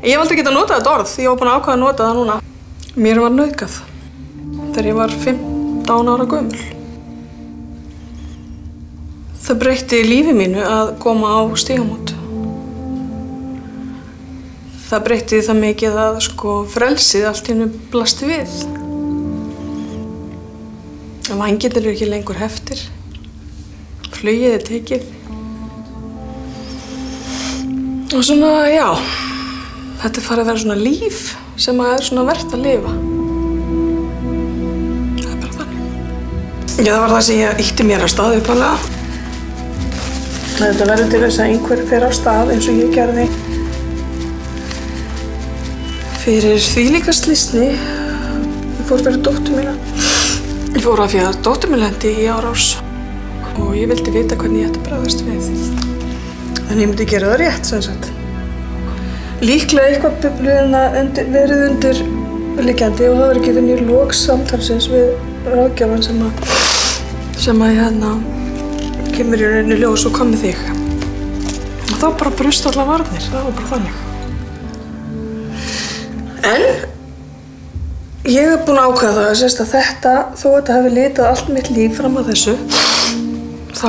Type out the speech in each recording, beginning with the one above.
Ég hef aldrei getað notað þetta orð, ég var búin að ákveða að nota það núna. Mér var nauðgað þegar ég var 15 ára gömul. Það breytti lífi mínu að koma á stígamót. Það breytti það mikið að frelsið allt í einu blasti við. Vængirnir eru ekki lengur heftir. Flugið er tekið. Og svona, já, þetta farið að vera svona líf sem er svona verðt að lifa. Það er bara þannig. Já, það var það sem ég ýtti mér af stað upphaflega. Þetta verður til þess að einhver fer af stað eins og ég gerði. Fyrir þvílíka slysni, ég fór fyrir dóttur mína. Ég fór af því að dóttur mín lenti í árás og ég vildi vita hvernig ég ætti að bregðast við. Þannig ég myndi gera það rétt, sem sagt. Líklega eitthvað biblíuna verið undir liggjandi og það var ekki fyrir lok samtalsins við ráðgjafann sem að kemur í rauninni ljós og kom með þig. Og þá bara brustu allar varnir, það var bara þannig. En ég hef búin að ákveða það að þetta, þó að þetta hefði litað allt mitt líf fram að þessu, þá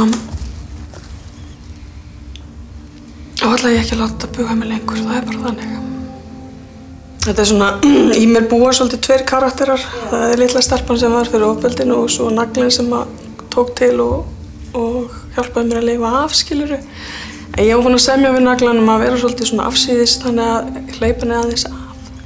ætla ég ekki að láta buga mig lengur, það er bara þannig. Þetta er svona, í mér búa svolítið tveir karakterar. Það er litla stelpan sem var fyrir ofbeldinu og svo naglinn sem tók til og hjálpaði mér að lifa af, skilurðu. En ég var búin að semja við naglann að vera svolítið svona afsíðis, þannig að hleypa henni aðeins af.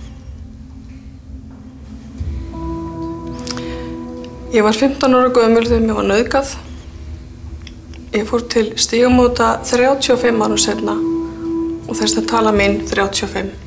Ég var 15 ára gömul þegar mér var nauðgað. Ég fór til stígamóta 35 árum seinna og þess að tala mín 35.